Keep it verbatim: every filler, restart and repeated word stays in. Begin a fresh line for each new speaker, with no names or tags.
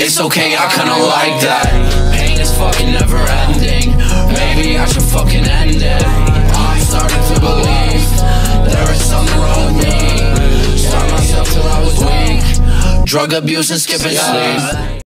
It's okay, I kinda like that. Pain is fucking never ending. Maybe I should fucking end it. I'm starting to believe there is something wrong with me. Start myself till I was weak. Drug abuse and skipping sleep.